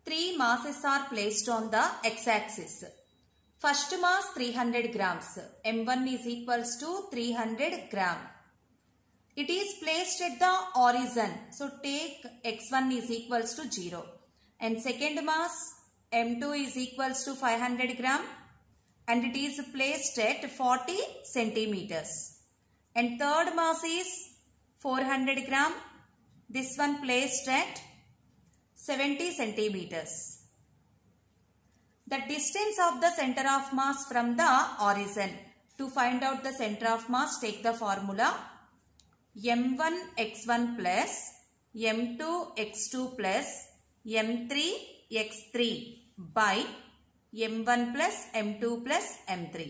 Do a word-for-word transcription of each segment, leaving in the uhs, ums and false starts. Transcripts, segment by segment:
Three masses are placed on the x-axis. First mass three hundred grams. M one is equals to three hundred gram. It is placed at the origin. So take x one is equals to zero. And second mass M two is equals to five hundred gram. And it is placed at forty centimeters. And third mass is four hundred gram. This one placed at seventy centimeters. The distance of the center of mass from the origin. To find out the center of mass, take the formula M one x one plus M two x two plus M three x three by M one plus M two plus M three.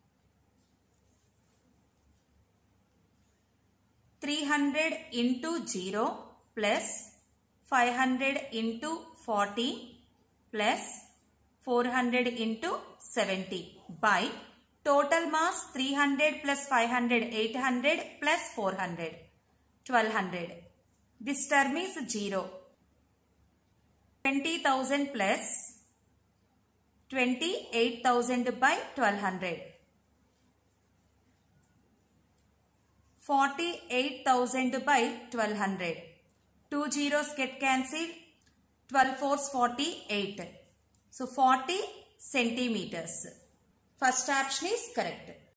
three hundred into zero plus five hundred into forty plus four hundred into seventy by total mass three hundred plus five hundred, eight hundred plus four hundred, twelve hundred. This term is zero. twenty thousand plus twenty-eight thousand by twelve hundred. forty-eight thousand by twelve hundred. Two zeros get cancelled. twelve fours forty-eight. So forty centimeters. First option is correct.